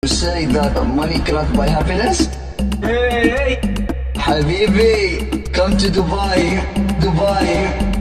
You say that money cannot buy happiness? Hey, Habibi, come to Dubai, Dubai.